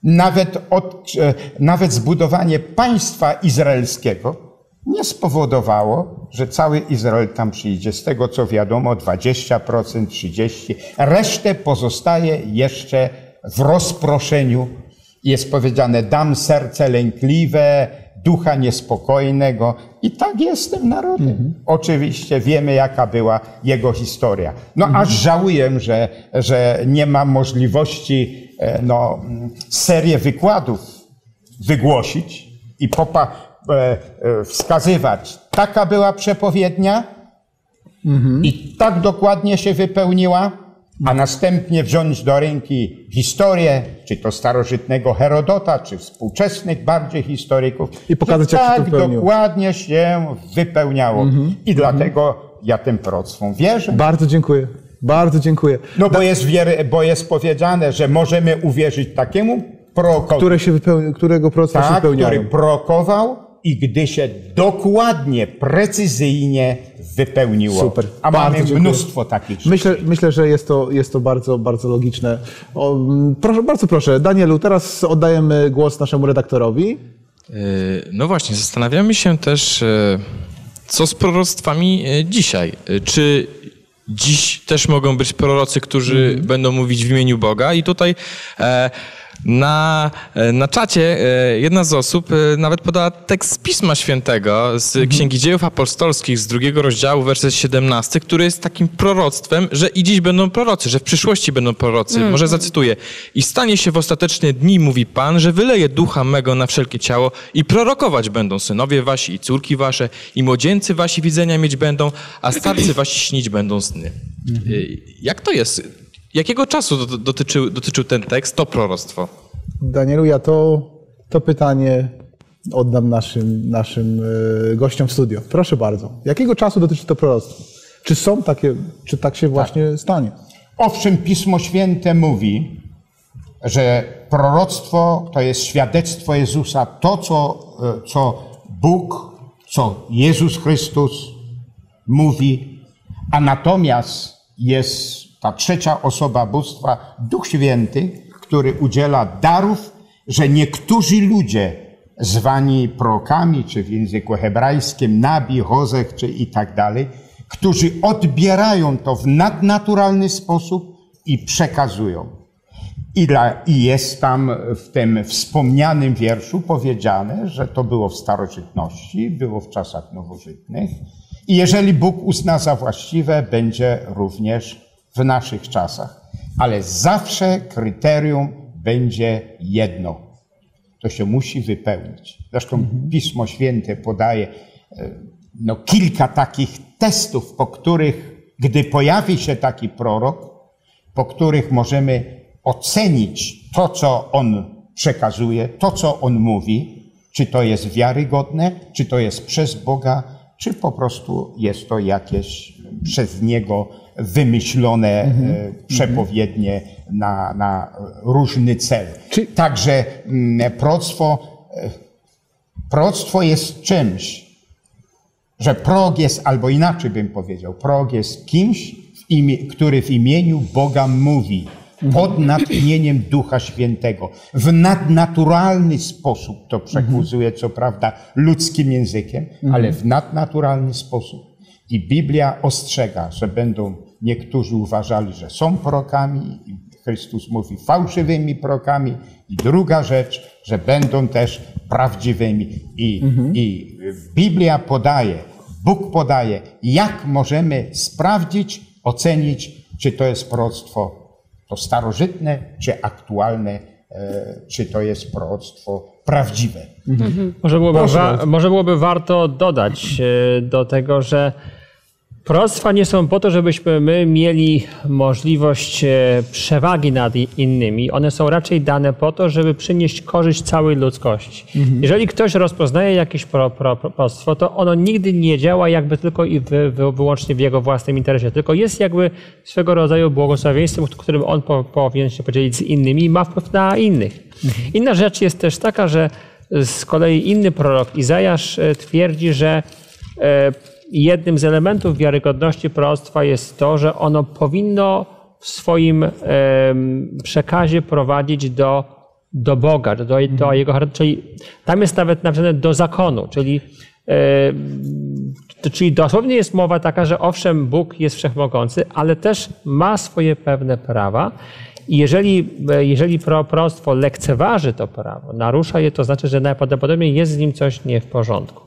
Nawet zbudowanie państwa izraelskiego nie spowodowało, że cały Izrael tam przyjdzie. Z tego co wiadomo, 20%, 30%. Resztę pozostaje jeszcze w rozproszeniu. Jest powiedziane, dam serce lękliwe, ducha niespokojnego. I tak jest tym narodem. Oczywiście wiemy, jaka była jego historia. No aż żałuję, że nie ma możliwości serię wykładów wygłosić i wskazywać. Taka była przepowiednia i tak dokładnie się wypełniła, a następnie wziąć do ręki historię, czy to starożytnego Herodota, czy współczesnych bardziej historyków, i pokazać, jak się to wypełniło. Dokładnie się wypełniało. I dlatego ja tym proroctwom wierzę. Bardzo dziękuję. Bardzo dziękuję. No bo jest powiedziane, że możemy uwierzyć takiemu prorokowi, którego proroctwa się wypełniają. Który prorokował i gdy się dokładnie, precyzyjnie wypełniło. Super. A bardzo mamy dziękuję. mnóstwo takich rzeczy. Myślę, że jest to bardzo, bardzo logiczne. Bardzo proszę, Danielu, teraz oddajemy głos naszemu redaktorowi. No właśnie, zastanawiamy się też, co z proroctwami dzisiaj. Czy dziś też mogą być prorocy, którzy będą mówić w imieniu Boga? I tutaj na czacie jedna z osób nawet podała tekst z Pisma Świętego, z Księgi Dziejów Apostolskich, z 2 rozdziału, werset 17, który jest takim proroctwem, że i dziś będą prorocy, że w przyszłości będą prorocy. Może zacytuję. I stanie się w ostateczne dni, mówi Pan, że wyleje ducha mego na wszelkie ciało i prorokować będą synowie wasi i córki wasze i młodzieńcy wasi widzenia mieć będą, a starcy wasi śnić będą sny. Jak to jest? Jakiego czasu dotyczył ten tekst, to proroctwo? Danielu, ja to pytanie oddam naszym gościom w studio. Proszę bardzo. Jakiego czasu dotyczy to proroctwo? Czy tak się właśnie stanie? Owszem, Pismo Święte mówi, że proroctwo to jest świadectwo Jezusa, to co Bóg, co Jezus Chrystus mówi, a natomiast jest ta trzecia osoba bóstwa, Duch Święty, który udziela darów, że niektórzy ludzie zwani prorokami, czy w języku hebrajskim nabi, hozech, czy i tak dalej, którzy odbierają to w nadnaturalny sposób i przekazują. I jest tam w tym wspomnianym wierszu powiedziane, że to było w starożytności, było w czasach nowożytnych i jeżeli Bóg uzna za właściwe, będzie również w naszych czasach. Ale zawsze kryterium będzie jedno. To się musi wypełnić. Zresztą Pismo Święte podaje kilka takich testów, po których, gdy pojawi się taki prorok, po których możemy ocenić to, co on przekazuje, to, co on mówi, czy to jest wiarygodne, czy to jest przez Boga, czy po prostu jest to jakieś przez niego wymyślone przepowiednie na różny cel. Także proroctwo jest czymś, że prorok jest, albo inaczej bym powiedział, prorok jest kimś, który w imieniu Boga mówi, pod natchnieniem Ducha Świętego. W nadnaturalny sposób to przekazuje, co prawda, ludzkim językiem, ale w nadnaturalny sposób. I Biblia ostrzega, że będą niektórzy uważali, że są prorokami, i Chrystus mówi fałszywymi prorokami. I druga rzecz, że będą też prawdziwymi. I Biblia podaje, Bóg podaje, jak możemy sprawdzić, ocenić, czy to jest proroctwo to starożytne, czy aktualne, czy to jest proroctwo prawdziwe. Może byłoby warto dodać do tego, że Proroctwa nie są po to, żebyśmy my mieli możliwość przewagi nad innymi. One są raczej dane po to, żeby przynieść korzyść całej ludzkości. Jeżeli ktoś rozpoznaje jakieś proroctwo, to ono nigdy nie działa jakby tylko i wyłącznie w jego własnym interesie, tylko jest jakby swego rodzaju błogosławieństwem, którym on powinien się podzielić z innymi i ma wpływ na innych. Inna rzecz jest też taka, że z kolei inny prorok, Izajasz, twierdzi, że jednym z elementów wiarygodności proroctwa jest to, że ono powinno w swoim przekazie prowadzić do Boga, do Jego charakteru. Czyli tam jest nawet napisane do zakonu, czyli dosłownie jest mowa taka, że owszem, Bóg jest wszechmogący, ale też ma swoje pewne prawa. I jeżeli proroctwo lekceważy to prawo, narusza je, to znaczy, że najprawdopodobniej jest z nim coś nie w porządku.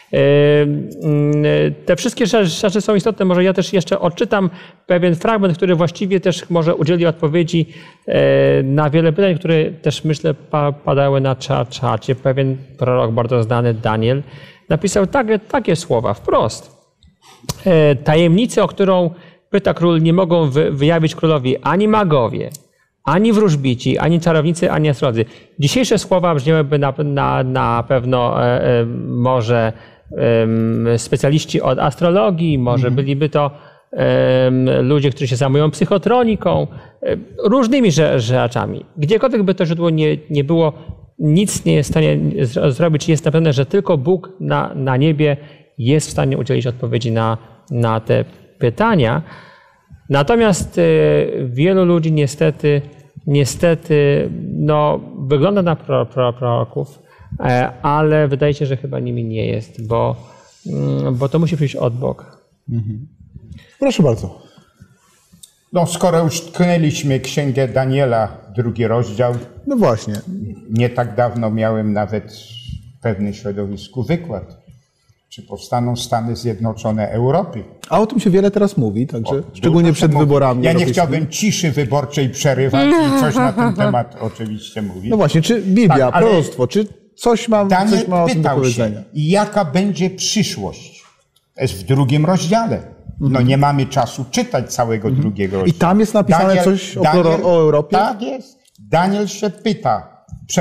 Te wszystkie rzeczy są istotne. Może ja też jeszcze odczytam pewien fragment, który właściwie też może udzieli odpowiedzi na wiele pytań, które też myślę padały na czacie. Pewien prorok bardzo znany, Daniel, napisał takie słowa wprost. Tajemnicę, o którą pyta król, nie mogą wyjawić królowi ani magowie, ani wróżbici, ani czarownicy, ani astrolodzy. Dzisiejsze słowa brzmiałyby na pewno może specjaliści od astrologii, może byliby to ludzie, którzy się zajmują psychotroniką, różnymi rzeczami. Gdziekolwiek by to źródło nie było, nic nie jest w stanie zrobić. Jest naprawdę, że tylko Bóg na niebie jest w stanie udzielić odpowiedzi na te pytania. Natomiast wielu ludzi niestety wygląda na proroków, ale wydaje się, że chyba nimi nie jest, bo to musi przyjść od Boga. Proszę bardzo. No, skoro już tknęliśmy Księgę Daniela, 2 rozdział. No właśnie. Nie tak dawno miałem nawet w pewnym środowisku wykład, czy powstaną Stany Zjednoczone Europy. A o tym się wiele teraz mówi, także szczególnie przed wyborami. Ja nie chciałbym ciszy wyborczej przerywać i coś na ten temat oczywiście mówić. No właśnie, czy Biblia, tak, proroctwo, czy coś ma o tym do powiedzenia? Się, jaka będzie przyszłość? To jest w 2 rozdziale. No nie mamy czasu czytać całego 2 rozdziału. I tam jest napisane coś o Europie? Tak jest. Daniel się pyta,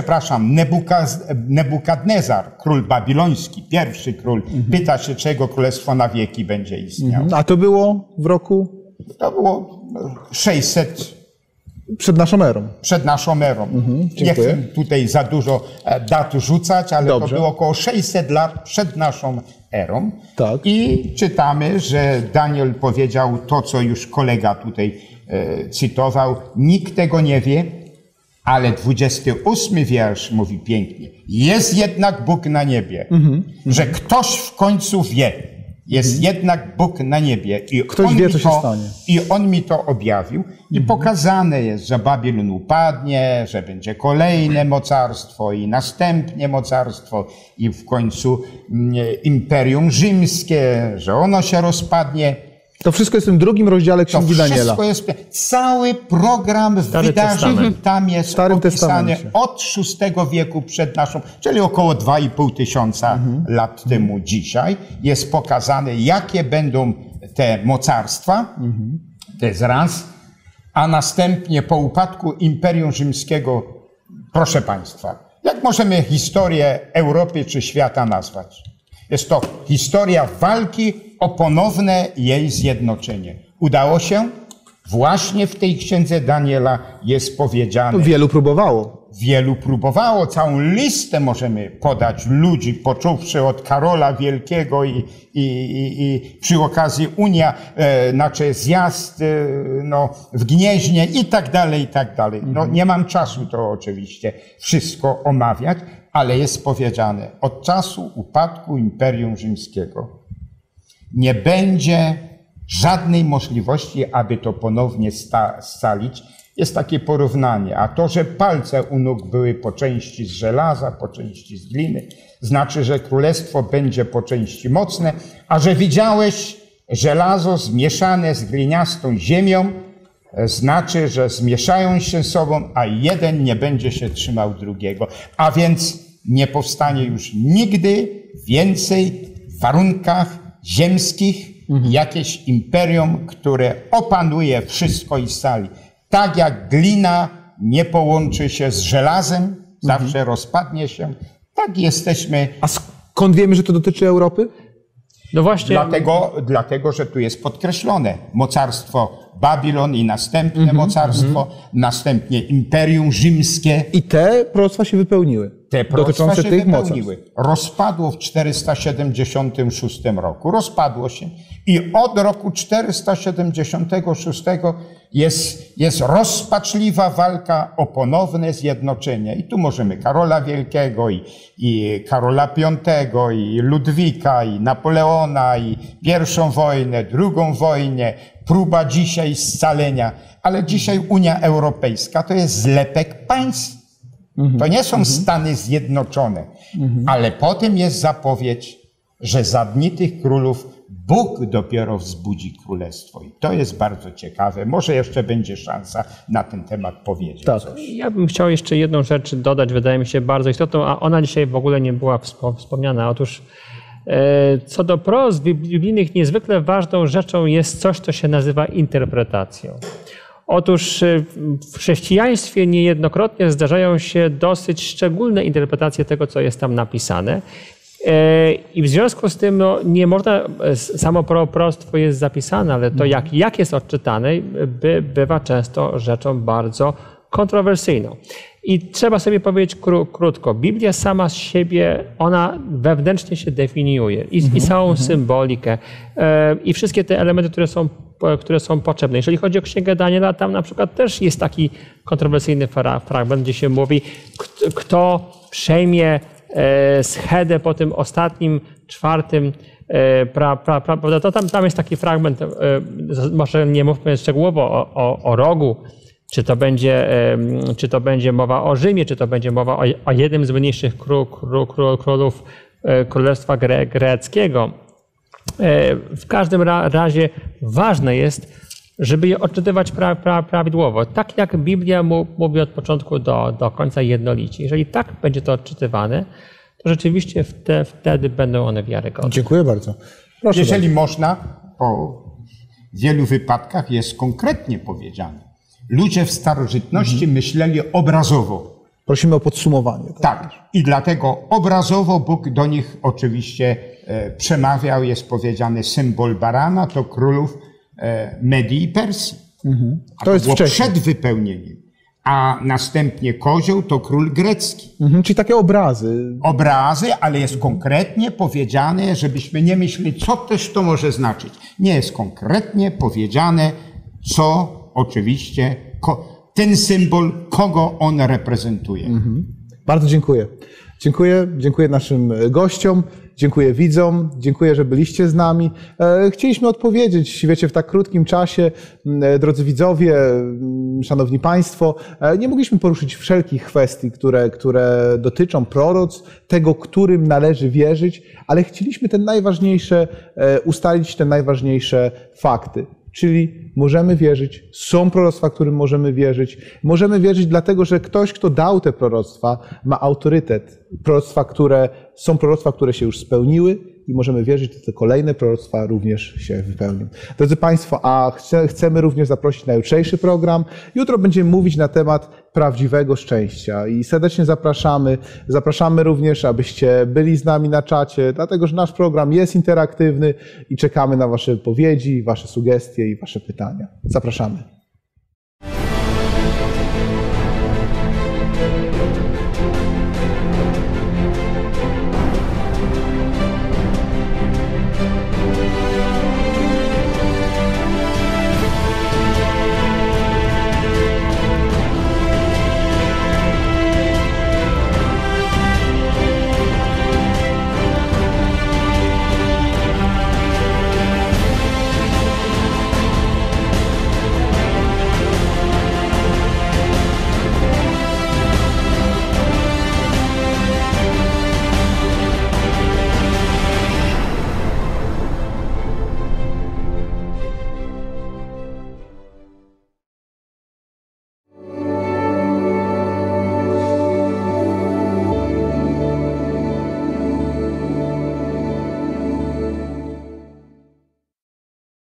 Nebukadnezar, król babiloński, pierwszy król, pyta się, czego królestwo na wieki będzie istniało. A to było w roku? To było 600. Przed naszą erą. Przed naszą erą. Nie chcę tutaj za dużo dat rzucać, ale to było około 600 lat przed naszą erą. Tak. I czytamy, że Daniel powiedział to, co już kolega tutaj cytował. Nikt tego nie wie, ale 28 wiersz mówi pięknie. Jest jednak Bóg na niebie. Że ktoś w końcu wie. Jest jednak Bóg na niebie. I ktoś wie, co się stanie. I on mi to objawił. I pokazane jest, że Babilon upadnie, że będzie kolejne mocarstwo i następnie mocarstwo i w końcu Imperium Rzymskie, że ono się rozpadnie. To wszystko jest w tym 2 rozdziale Księgi Daniela. To wszystko jest, cały program wydarzeń tam jest opisany od VI wieku przed naszą, czyli około 2,5 tysiąca lat temu dzisiaj. Jest pokazane, jakie będą te mocarstwa, to jest raz, a następnie po upadku Imperium Rzymskiego, proszę Państwa, jak możemy historię Europy czy świata nazwać? Jest to historia walki o ponowne jej zjednoczenie. Udało się? Właśnie w tej księdze Daniela jest powiedziane. Wielu próbowało. Wielu próbowało. Całą listę możemy podać ludzi, począwszy od Karola Wielkiego i przy okazji Unia, znaczy zjazd w Gnieźnie i tak dalej, i tak dalej. No, nie mam czasu to oczywiście wszystko omawiać, ale jest powiedziane, od czasu upadku Imperium Rzymskiego nie będzie żadnej możliwości, aby to ponownie scalić. Jest takie porównanie, a to, że palce u nóg były po części z żelaza, po części z gliny, znaczy, że królestwo będzie po części mocne, a że widziałeś żelazo zmieszane z gliniastą ziemią, znaczy, że zmieszają się sobą, a jeden nie będzie się trzymał drugiego. A więc nie powstanie już nigdy więcej w warunkach ziemskich jakieś imperium, które opanuje wszystko i scali. Tak jak glina nie połączy się z żelazem, zawsze rozpadnie się, tak jesteśmy. A skąd wiemy, że to dotyczy Europy? No właśnie. Dlatego, że tu jest podkreślone mocarstwo Babilon i następne mocarstwo, następnie Imperium Rzymskie. I te proroctwa się wypełniły. Te proroctwa dotyczące się tych wypełniły. mocarstw. Rozpadło w 476 roku. Rozpadło się. I od roku 476 jest rozpaczliwa walka o ponowne zjednoczenie. I tu możemy Karola Wielkiego, i Karola V, i Ludwika, i Napoleona, i pierwszą wojnę, drugą wojnę, próba dzisiaj scalenia. Ale dzisiaj Unia Europejska to jest zlepek państw. To nie są Stany Zjednoczone, ale potem jest zapowiedź, że za dni tych królów Bóg dopiero wzbudzi królestwo. I to jest bardzo ciekawe. Może jeszcze będzie szansa na ten temat powiedzieć coś. Ja bym chciał jeszcze jedną rzecz dodać, wydaje mi się bardzo istotną, a ona dzisiaj w ogóle nie była wspomniana. Otóż co do proroctw biblijnych, niezwykle ważną rzeczą jest coś, co się nazywa interpretacją. Otóż w chrześcijaństwie niejednokrotnie zdarzają się dosyć szczególne interpretacje tego, co jest tam napisane. I w związku z tym nie można, samo proroctwo jest zapisane, ale to jak jest odczytane, bywa często rzeczą bardzo kontrowersyjną. I trzeba sobie powiedzieć krótko, Biblia sama z siebie, ona wewnętrznie się definiuje i całą symbolikę i wszystkie te elementy, które są potrzebne. Jeżeli chodzi o Księgę Daniela, tam na przykład też jest taki kontrowersyjny fragment, gdzie się mówi, kto przejmie schedę po tym ostatnim, czwartym, prawda? Tam jest taki fragment, może nie mówmy szczegółowo o rogu, czy to będzie mowa o Rzymie, czy to będzie mowa o jednym z mniejszych królów Królestwa Greckiego. W każdym razie ważne jest, żeby je odczytywać prawidłowo. Tak jak Biblia mówi od początku do końca jednolicie. Jeżeli tak będzie to odczytywane, to rzeczywiście wtedy będą one wiarygodne. Dziękuję bardzo. Proszę Jeżeli bardzo. można, w wielu wypadkach jest konkretnie powiedziane. Ludzie w starożytności myśleli obrazowo. Prosimy o podsumowanie. Tak. I dlatego obrazowo Bóg do nich oczywiście przemawiał. Jest powiedziane symbol barana, to królów Medii i Persji. To jest było wcześniej. przed wypełnieniem. A następnie kozioł to król grecki. Czyli takie obrazy. Obrazy, ale jest konkretnie powiedziane, żebyśmy nie myśleli, co też to może znaczyć. Nie jest konkretnie powiedziane, co oczywiście ten symbol, kogo on reprezentuje. Bardzo dziękuję. Dziękuję naszym gościom, dziękuję widzom, dziękuję, że byliście z nami. Chcieliśmy odpowiedzieć, wiecie, w tak krótkim czasie, drodzy widzowie, szanowni państwo, nie mogliśmy poruszyć wszelkich kwestii, które dotyczą proroctw, tego, którym należy wierzyć, ale chcieliśmy ustalić te najważniejsze fakty. Czyli możemy wierzyć, są proroctwa, którym możemy wierzyć. Możemy wierzyć dlatego, że ktoś, kto dał te proroctwa, ma autorytet. Są proroctwa, które się już spełniły i możemy wierzyć, że te kolejne proroctwa również się wypełnią. Drodzy Państwo, a chcemy również zaprosić na jutrzejszy program. Jutro będziemy mówić na temat prawdziwego szczęścia i serdecznie zapraszamy. Zapraszamy również, abyście byli z nami na czacie, dlatego że nasz program jest interaktywny i czekamy na Wasze wypowiedzi, Wasze sugestie i Wasze pytania. Zapraszamy.